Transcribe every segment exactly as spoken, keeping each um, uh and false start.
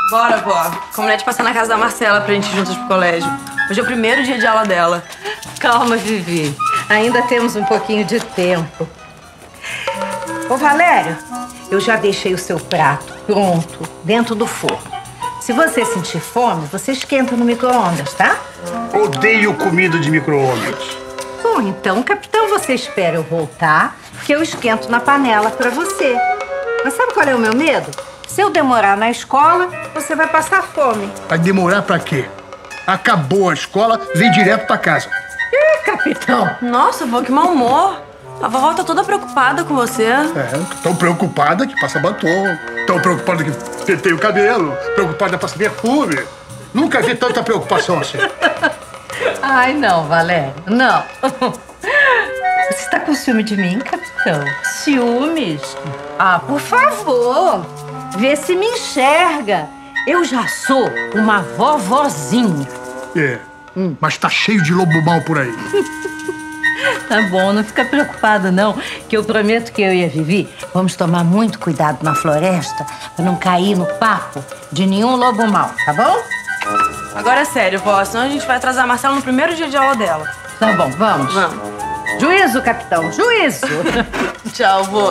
Bora, vó. Combinei de passar na casa da Marcela pra gente ir juntas pro colégio. Hoje é o primeiro dia de aula dela. Calma, Vivi. Ainda temos um pouquinho de tempo. Ô, Valério, eu já deixei o seu prato pronto dentro do forno. Se você sentir fome, você esquenta no micro-ondas, tá? Odeio comida de micro-ondas. Bom, então, capitão, você espera eu voltar, que eu esquento na panela pra você. Mas sabe qual é o meu medo? Se eu demorar na escola, você vai passar fome. Vai demorar pra quê? Acabou a escola, vem direto pra casa. Ih, capitão! Nossa, vó, que mau humor. A vovó tá toda preocupada com você. É, tão preocupada que passa batom. Tão preocupada que pentei o cabelo. Preocupada que passa perfume. Nunca vi tanta preocupação assim. Ai, não, Valério, não. Você tá com ciúme de mim, capitão? Ciúmes? Ah, por favor. Vê se me enxerga. Eu já sou uma vovozinha. É, hum. Mas tá cheio de lobo mau por aí. Tá bom, não fica preocupado não, que eu prometo que eu e a Vivi vamos tomar muito cuidado na floresta pra não cair no papo de nenhum lobo mau, tá bom? Agora é sério, vó, senão a gente vai atrasar a Marcela no primeiro dia de aula dela. Tá bom, vamos. Vamos. Juízo, capitão, juízo. Tchau, vô.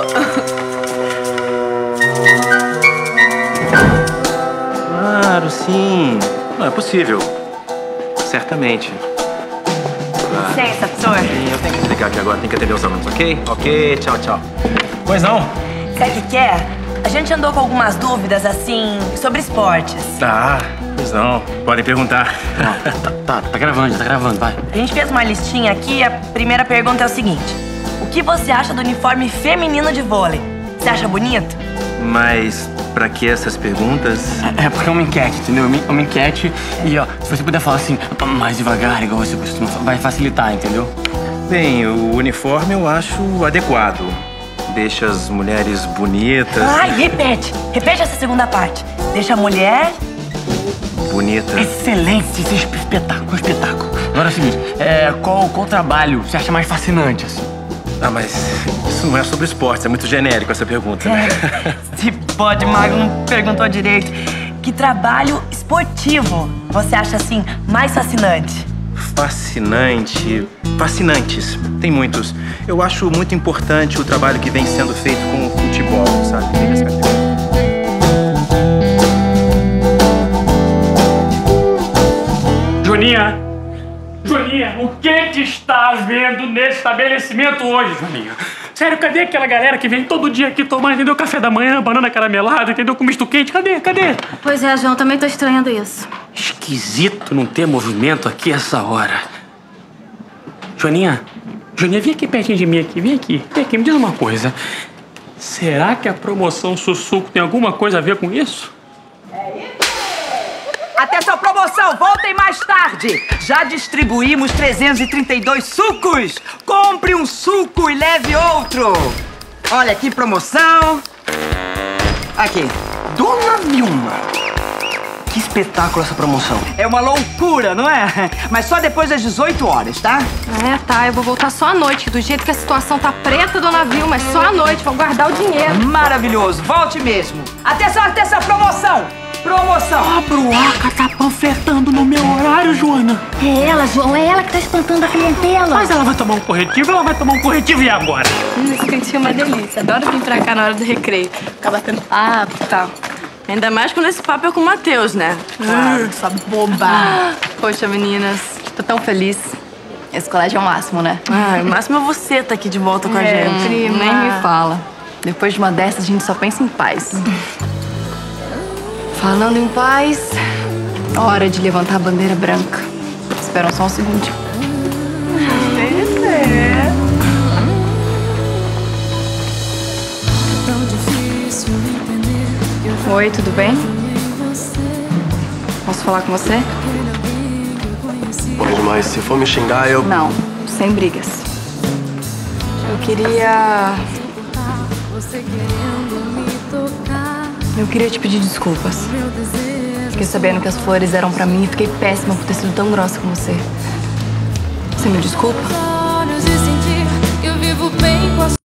Claro, sim. Não é possível. Certamente. Licença, professor. Sim, eu tenho que explicar aqui agora, tenho que atender os alunos, ok? Ok, tchau, tchau. Pois não? Sabe o que que é? A gente andou com algumas dúvidas, assim, sobre esportes. Tá, pois não. Podem perguntar. Tá, tá, tá, tá gravando, já tá gravando, vai. A gente fez uma listinha aqui e a primeira pergunta é o seguinte. O que você acha do uniforme feminino de vôlei? Você acha bonito? Mas pra que essas perguntas? É, é porque é uma enquete, entendeu? É uma enquete e, ó, se você puder falar assim, mais devagar, igual você costuma, vai facilitar, entendeu? Bem, o uniforme eu acho adequado. Deixa as mulheres bonitas. Ai, repete! Repete essa segunda parte. Deixa a mulher... Bonita. Excelente, esse espetáculo, espetáculo. Agora é o seguinte, é, qual, qual trabalho você acha mais fascinante, assim? Ah, mas isso não é sobre esportes, é muito genérico essa pergunta, né? É, se pode, Mago, não perguntou direito. Que trabalho esportivo você acha, assim, mais fascinante? Fascinante... Fascinantes. Tem muitos. Eu acho muito importante o trabalho que vem sendo feito com o futebol, sabe? Tem essa categoria. Joaninha! Joaninha, o que que estás vendo nesse estabelecimento hoje, Joaninha? Sério, cadê aquela galera que vem todo dia aqui tomar, entendeu? Café da manhã, banana caramelada, entendeu? Com misto quente, cadê? Cadê? Pois é, João, também tô estranhando isso. Esquisito não ter movimento aqui essa hora. Joaninha, Joaninha, vem aqui pertinho de mim aqui, vem aqui. Vem aqui, me diz uma coisa. Será que a promoção Sussuco tem alguma coisa a ver com isso? Atenção, promoção! Voltem mais tarde! Já distribuímos trezentos e trinta e dois sucos! Compre um suco e leve outro! Olha aqui, promoção! Aqui. Dona Vilma! Que espetáculo essa promoção! É uma loucura, não é? Mas só depois das dezoito horas, tá? É, tá. Eu vou voltar só à noite. Do jeito que a situação tá preta, dona Vilma, é só à noite. Vou guardar o dinheiro. Maravilhoso! Volte mesmo! Atenção, atenção, promoção! Promoção! A Bruaca tá panfletando no meu horário, Joana. É ela, João. É ela que tá espantando a clientela. Mas ela vai tomar um corretivo, ela vai tomar um corretivo e agora? Hum, esse cantinho é uma delícia. Adoro vir pra cá na hora do recreio. Ficar batendo papo e tal. Ainda mais quando esse papo é com o Matheus, né? Claro, sua boba. Poxa, meninas, tô tão feliz. Esse colégio é o máximo, né? Ah, o máximo é você tá aqui de volta com a É, gente. prima. Nem me fala. Depois de uma dessas, a gente só pensa em paz. Falando em paz, hora de levantar a bandeira branca. Espera só um segundo. Oi, tudo bem? Posso falar com você? Pode, mas se for me xingar, eu... Não, sem brigas. Eu queria... Eu queria te pedir desculpas. Fiquei sabendo que as flores eram pra mim e fiquei péssima por ter sido tão grossa com você. Você me desculpa?